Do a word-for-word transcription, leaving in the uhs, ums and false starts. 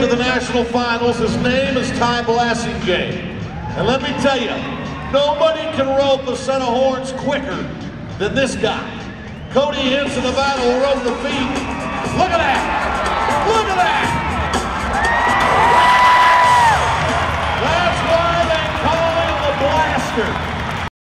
into the national finals. His name is Ty Blasingame. And let me tell you, nobody can rope a set of horns quicker than this guy. Cody Hinson, the battle will rope the feet. Look at that! Look at that!